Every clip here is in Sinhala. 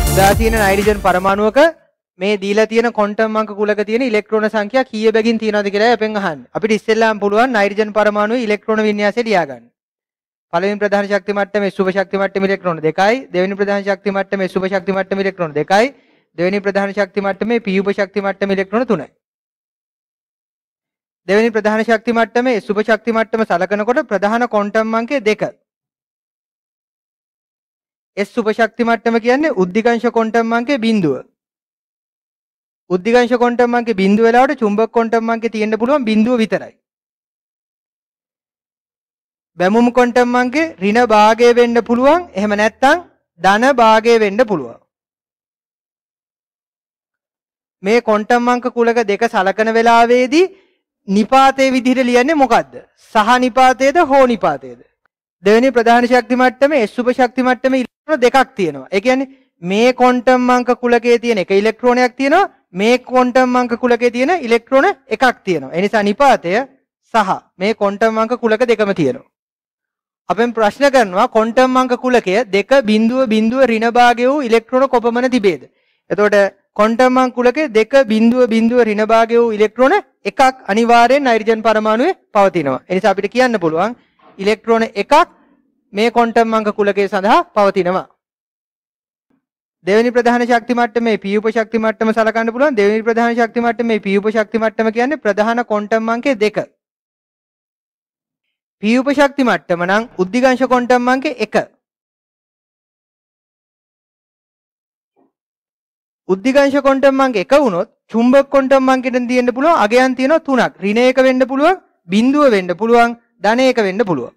දා තියෙන නයිට්‍රජන් පරමාණුවක මේ දීලා තියෙන ක්වොන්ටම් අංක කුලක තියෙන ඉලෙක්ට්‍රෝන සංඛ්‍යා කීය බැගින් තියෙනවද කියලා අපෙන් අහන්න. අපිට ඉස්සෙල්ලාම පුළුවන් නයිට්‍රජන් පරමාණුවේ ඉලෙක්ට්‍රෝන වින්‍යාසය ලියා ගන්න. පළවෙනි ප්‍රධාන ශක්ති මට්ටමේ සුභ ශක්ති මට්ටමේ ඉලෙක්ට්‍රෝන 2යි, දෙවෙනි ප්‍රධාන ශක්ති මට්ටමේ සුභ ශක්ති මට්ටමේ ඉලෙක්ට්‍රෝන 2යි, දෙවෙනි ප්‍රධාන ශක්ති මට්ටමේ පී උප ශක්ති මට්ටමේ ඉලෙක්ට්‍රෝන 3යි. දෙවෙනි ප්‍රධාන ශක්ති මට්ටමේ සුභ ශක්ති මට්ටම සලකනකොට ප්‍රධාන ක්වොන්ටම් අංකය 2. S සුභ ශක්ති මට්ටම කියන්නේ උද්දිකංශ ක්වොන්ටම් අංකයේ බිඳුව. උද්දිකංශ ක්වොන්ටම් අංකයේ බිඳුව වෙලාවට චුම්බක ක්වොන්ටම් අංකේ තියෙන්න පුළුවන් බිඳුව විතරයි. බැමුම් ක්වොන්ටම් අංකේ ඍණ භාගය වෙන්න පුළුවන්. එහෙම නැත්නම් ධන භාගය වෙන්න පුළුවන්. මේ ක්වොන්ටම් අංක කුලක දෙක සලකන වෙලාවේදී නිපාතයේ විදිහට ලියන්නේ මොකද්ද? සහ නිපාතයේද හෝ නිපාතයේද? දෙවෙනි ප්‍රධාන ශක්ති මට්ටමේ S උප ශක්ති මට්ටමේ ඉලෙක්ට්‍රෝන දෙකක් තියෙනවා. ඒ කියන්නේ මේ ක්වොන්ටම් අංක කුලකයේ තියෙන එක ඉලෙක්ට්‍රෝනයක් තියෙනවා. මේ ක්වොන්ටම් අංක කුලකයේ තියෙන ඉලෙක්ට්‍රෝන එකක් තියෙනවා. ඒ නිසා නිපාතය සහ මේ ක්වොන්ටම් අංක කුලක දෙකම තියෙනවා. අපෙන් ප්‍රශ්න කරනවා ක්වොන්ටම් අංක කුලකය 2.0 ඍණ භාගය වූ ඉලෙක්ට්‍රෝන කොපමණ තිබේද? එතකොට ක්වොන්ටම් අංක කුලකයේ 2.0 ඍණ භාගය වූ ඉලෙක්ට්‍රෝන එකක් අනිවාර්යෙන් නයිට්‍රජන් පරමාණුවේ පවතිනවා. ඒ නිසා අපිට කියන්න පුළුවන් ඉලෙක්ට්‍රෝන එකක් මේ ක්වොන්ටම් අංක කුලකයේ සඳහා පවතිනවා. දෙවෙනි ප්‍රධාන ශක්ති මට්ටමේ පී උප ශක්ති මට්ටම සලකන්න පුළුවන්. දෙවෙනි ප්‍රධාන ශක්ති මට්ටමේ පී උප ශක්ති මට්ටම කියන්නේ ප්‍රධාන ක්වොන්ටම් අංකය 2. පී උප ශක්ති මට්ටම නම් උද්දිකංශ ක්වොන්ටම් අංකය 1. උද්දිකංශ ක්වොන්ටම් අංක 1 වුණොත් චුම්බක ක්වොන්ටම් අංකෙන් තියෙන්න පුළුවන් අගයන් තියෙනවා 3ක්. ඍණ 1 වෙන්න පුළුවන්, බිඳුව වෙන්න පුළුවන්, ධන 1 වෙන්න පුළුවන්.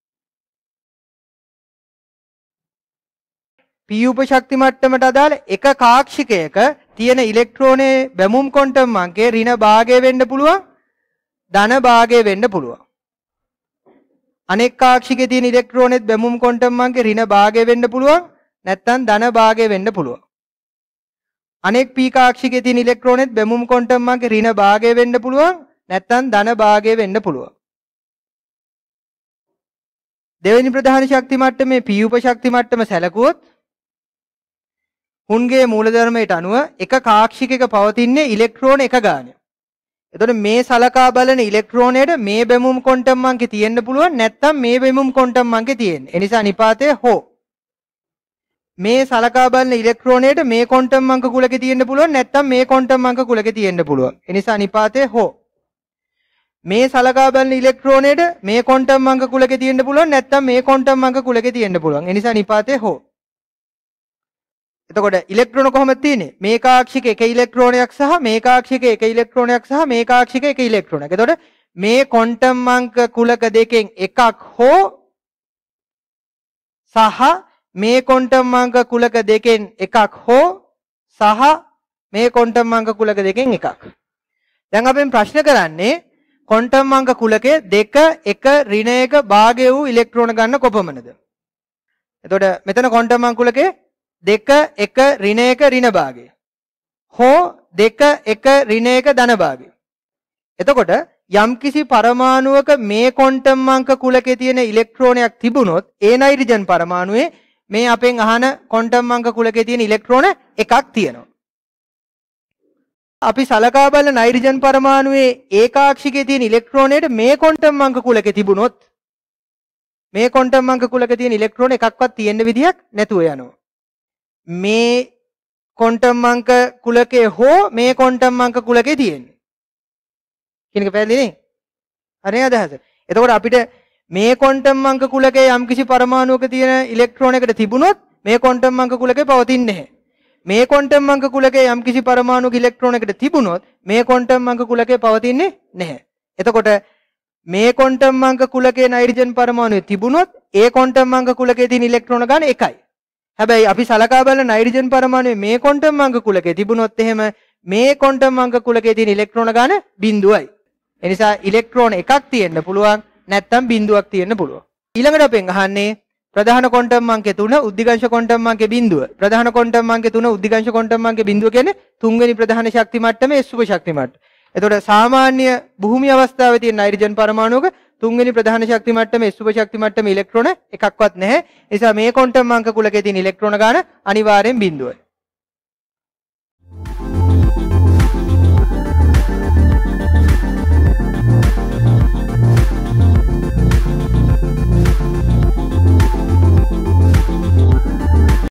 පී උප ශක්ති මට්ටමට අදාළ එක කාක්ෂිකයක තියෙන ඉලෙක්ට්‍රෝනයේ බැමුම් ක්වොන්ටම් අංකයේ ඍණ භාගය වෙන්න පුළුවන්, ධන භාගය වෙන්න පුළුවන්. අනෙක් කාක්ෂිකයේ තියෙන ඉලෙක්ට්‍රෝනෙත් බැමුම් ක්වොන්ටම් අංකයේ ඍණ භාගය වෙන්න පුළුවන්, නැත්නම් ධන භාගය වෙන්න පුළුවන්. අනෙක් පී කාක්ෂිකයේ තියෙන ඉලෙක්ට්‍රෝනෙත් බැමුම් ක්වොන්ටම් අංකයේ ඍණ භාගය වෙන්න පුළුවන්, නැත්නම් ධන භාගය වෙන්න පුළුවන්. දෙවෙනි ප්‍රධාන ශක්ති මට්ටමේ පී උප ශක්ති මට්ටම සැලකුවොත් හුන්ගේ මූලධර්මයට අනුව එක කාක්ෂිකයක පවතින්නේ ඉලෙක්ට්‍රෝන එක ගානක්. එතකොට මේ සලකා බලන ඉලෙක්ට්‍රෝනයට මේ බැමුම් ක්වොන්ටම් අංකේ තියෙන්න පුළුවන්, නැත්නම් මේ බැමුම් ක්වොන්ටම් අංකේ තියෙන්නේ. ඒ නිසා නිපාතය හෝ. මේ සලකා බලන ඉලෙක්ට්‍රෝනයට මේ ක්වොන්ටම් අංක කුලකේ තියෙන්න පුළුවන්, නැත්නම් මේ ක්වොන්ටම් අංක කුලකේ තියෙන්න පුළුවන්. ඒ නිසා නිපාතය හෝ. මේ සලකා බලන ඉලෙක්ට්‍රෝනයට මේ ක්වොන්ටම් අංක කුලකේ තියෙන්න පුළුවන්, නැත්නම් මේ ක්වොන්ටම් අංක කුලකේ තියෙන්න පුළුවන්. ඒ නිසා නිපාතය හෝ. එතකොට ඉලෙක්ට්‍රෝන කොහොමද තියෙන්නේ? මේ කාක්ෂික එක ඉලෙක්ට්‍රෝනයක් සහ මේ කාක්ෂික එක ඉලෙක්ට්‍රෝනයක් සහ මේ කාක්ෂික එක ඉලෙක්ට්‍රෝනයක්. එතකොට මේ ක්වොන්ටම් අංක කුලක දෙකෙන් එකක් හෝ සහ මේ ක්වොන්ටම් අංක කුලක දෙකෙන් එකක් හෝ සහ මේ ක්වොන්ටම් අංක කුලක දෙකෙන් එකක්. දැන් අපෙන් ප්‍රශ්න කරන්නේ ක්වොන්ටම් අංක කුලකයේ 2 1 ඍණ 1 භාගය වූ ඉලෙක්ට්‍රෝන ගන්න කොපමණද? එතකොට මෙතන ක්වොන්ටම් අංක කුලකයේ 2 1 ඍණ 1 ඍණ භාගය හෝ 2 1 ඍණ 1 ධන භාගය. එතකොට යම්කිසි පරමාණුවක මේ ක්වොන්ටම් අංක කුලකයේ තියෙන ඉලෙක්ට්‍රෝනයක් තිබුණොත් ඒ නයිට්‍රජන් පරමාණුවේ මේ අපෙන් අහන ක්වොන්ටම් අංක කුලකයේ තියෙන ඉලෙක්ට්‍රෝන එකක් තියෙනවා. අපි සලකා බලන නයිට්‍රජන් පරමාණුවේ ඒකාක්ෂිකයේ තියෙන ඉලෙක්ට්‍රෝනයට මේ ක්වොන්ටම් අංක කුලකේ තිබුණොත් මේ ක්වොන්ටම් අංක කුලකේ තියෙන ඉලෙක්ට්‍රෝන එකක්වත් තියෙන්න විදියක් නැතුව යනවා. මේ ක්වොන්ටම් අංක කුලකේ හෝ මේ ක්වොන්ටම් අංක කුලකේ තියෙන්නේ. කියන එක පැහැදිලි නේ? හරි අදහස. එතකොට අපිට මේ ක්වොන්ටම් අංක කුලකේ යම්කිසි පරමාණුවක තියෙන ඉලෙක්ට්‍රෝන එකට තිබුණොත් මේ ක්වොන්ටම් අංක කුලකේ පවතින්නේ නැහැ. මේ ක්වොන්ටම් අංක කුලකේ යම්කිසි පරමාණුක ඉලෙක්ට්‍රෝන එකට තිබුණොත් මේ ක්වොන්ටම් අංක කුලකේ පවතින්නේ නැහැ. එතකොට මේ ක්වොන්ටම් අංක කුලකේ නයිට්‍රජන් පරමාණුවේ තිබුණොත් ඒ ක්වොන්ටම් අංක කුලකේ තියෙන ඉලෙක්ට්‍රෝන ගන්න එකයි. හැබැයි අපි සලකා බලන නයිට්‍රජන් පරමාණුවේ මේ ක්වොන්ටම් අංක කුලකේ තිබුණොත් එහෙම මේ ක්වොන්ටම් අංක කුලකේ තියෙන ඉලෙක්ට්‍රෝන ගන්න බිඳුවයි. ඒ නිසා ඉලෙක්ට්‍රෝන එකක් තියෙන්න පුළුවන්, නැත්නම් බිඳුවක් තියෙන්න පුළුවන්. ඊළඟට අපෙන් අහන්නේ ප්‍රධාන ක්වොන්ටම් අංකය 3 උද්දිකංශ ක්වොන්ටම් අංකය 0. ප්‍රධාන ක්වොන්ටම් අංකය 3 උද්දිකංශ ක්වොන්ටම් අංකය 0 කියන්නේ තුන්වෙනි ප්‍රධාන ශක්ති මට්ටමේ සුභ ශක්ති මට්ටම. එතකොට සාමාන්‍ය භූමි අවස්ථාවේ තියෙන නයිට්‍රජන් පරමාණුවක තුන්වෙනි ප්‍රධාන ශක්ති මට්ටමේ සුභ ශක්ති මට්ටමේ ඉලෙක්ට්‍රෝන එකක්වත් නැහැ. ඒ නිසා මේ ක්වොන්ටම් අංක කුලකයේ තියෙන ඉලෙක්ට්‍රෝන ගාන අනිවාර්යෙන් බිඳුවයි.